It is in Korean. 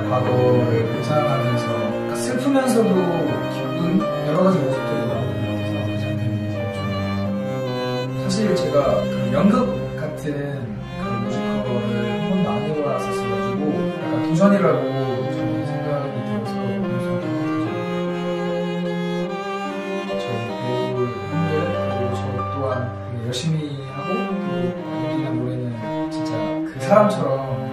과거를 회상하면서 그러니까 슬프면서도 기쁜 여러 가지 모습들이 나오는 것 같아서 그 장면이 좀 사실 제가 그 연극 같은 그런 뮤지컬을 한 번도 안 해봤었어가지고 약간 도전이라고 저는 생각이 들어서 저희 배우분들 그리고 저 또한 되게 열심히 하고 또 연기나 노래는 진짜 그 사람처럼